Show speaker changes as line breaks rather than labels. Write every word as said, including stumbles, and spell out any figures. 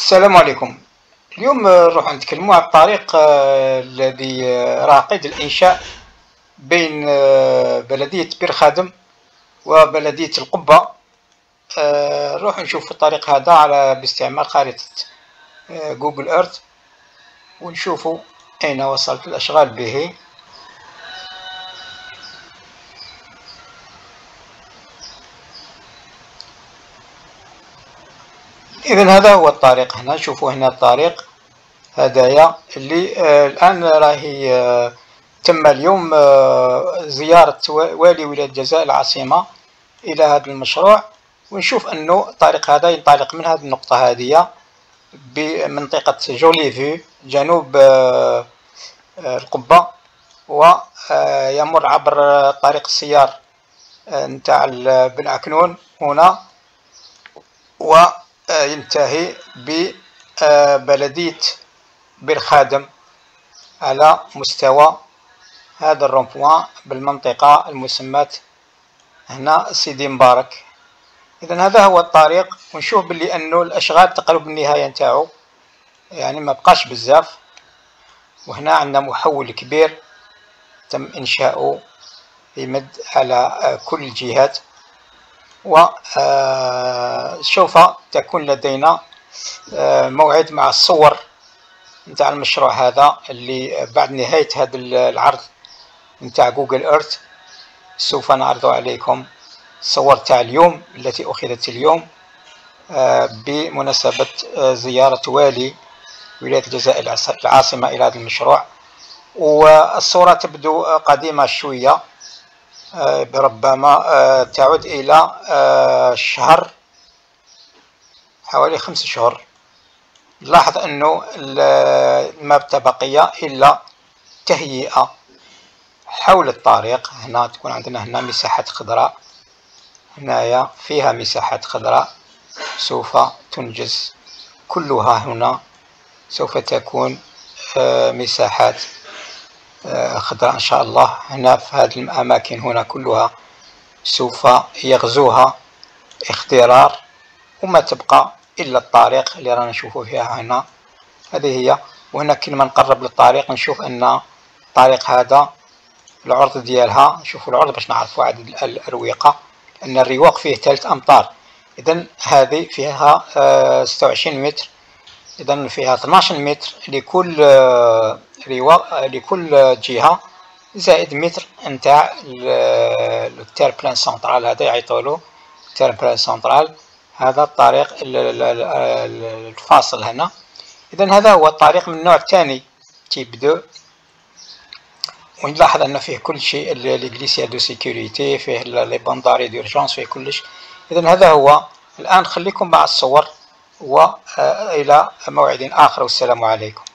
السلام عليكم. اليوم نروح نتكلموا على الطريق آه، الذي آه، راه قيد الإنشاء بين آه، بلدية بير خادم وبلدية القبة. آه، نروح نشوف الطريق هذا على باستعمال خارطة آه، جوجل ايرث، ونشوفوا أين وصلت الأشغال به. إذا هذا هو الطريق. هنا شوفوا هنا الطريق هدايا اللي آه، الآن راهي آه، تم اليوم آه، زيارة والي ولاية الجزائر العاصمة إلى هذا المشروع، ونشوف أنه الطريق هذا ينطلق من هذه النقطة هذه بمنطقة جوليفي جنوب آه، آه، القبة، ويمر عبر طريق السيار نتاع بن عكنون هنا، وينتهي ببلدية بير خادم على مستوى هذا الرومبوان بالمنطقة المسماة هنا سيدي مبارك. إذا هذا هو الطريق، ونشوف باللي أنه الأشغال تقرب النهاية نتاعو، يعني ما بقاش بزاف. وهنا عندنا محول كبير تم إنشاؤه يمد على كل الجهات، وسوف تكون لدينا موعد مع الصور نتاع المشروع هذا اللي بعد نهاية هذا العرض نتاع جوجل ايرث سوف نعرض عليكم الصور تاع اليوم التي أخذت اليوم بمناسبة زيارة والي ولاية الجزائر العاصمة إلى هذا المشروع. والصورة تبدو قديمة شوية، ربما تعود إلى شهر حوالي خمس شهور. نلاحظ أنه ما بقي إلا تهيئة حول الطريق. هنا تكون عندنا هنا مساحات خضراء، هنايا فيها مساحات خضراء سوف تنجز كلها. هنا سوف تكون مساحات خضراء إن شاء الله. هنا في هذه الأماكن هنا كلها سوف يغزوها اخضرار، وما تبقى إلا الطريق اللي رانا نشوفوا فيها هنا. هذه هي. وهنا كل ما نقرب للطريق نشوف أن الطريق هذا العرض ديالها، نشوفوا العرض باش نعرفوا عدد الأروقة، أن الرواق فيه ثلاث أمتار. إذا هذه فيها ستة وعشرين متر، إذا فيها اثناش متر لكل رواق لكل جهة، زائد متر نتاع التير بلان سنترال. هذا يعيطوا له تير بلان سنترال، هذا الطريق الفاصل هنا. إذا هذا هو الطريق من النوع الثاني تيب دو، ونلاحظ أن فيه كل شيء، ليغليسيا دو سيكوريتي، فيه لي بانداري دورجونس، فيه كلش. إذا هذا هو. الآن خليكم مع الصور، وإلى موعد آخر، والسلام عليكم.